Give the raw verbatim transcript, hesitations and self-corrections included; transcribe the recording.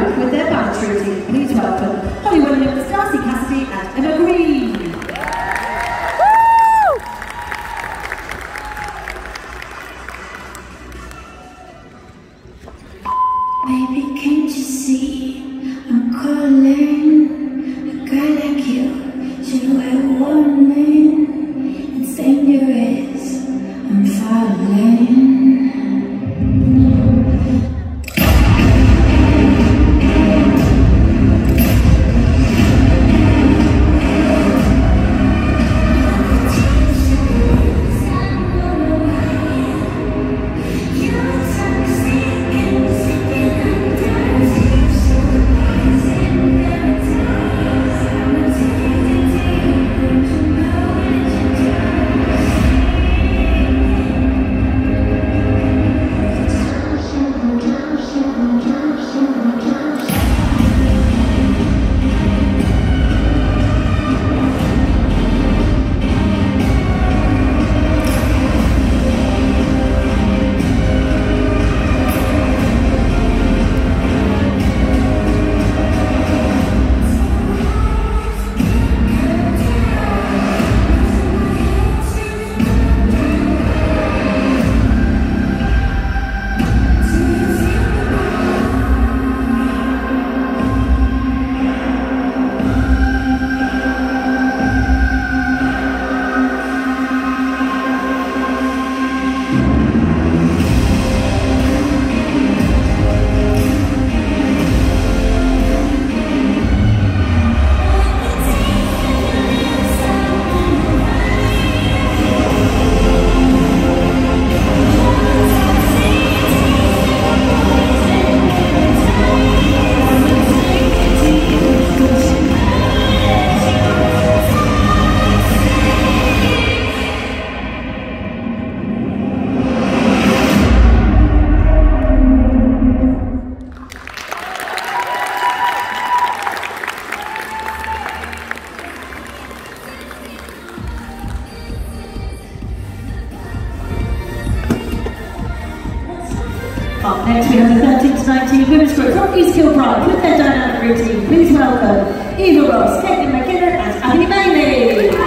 With their balance routine, please welcome Holly Williams, Darcey and Emma Green. Baby, can't you see I'm calling? A girl like you should wear a warning. It's dangerous, I'm falling. Up next we have the thirteen to nineteen women's group from East Kilbride with their dynamic routine. Please welcome Eva Ross, Caitlin McKinnon and Abby Bailey.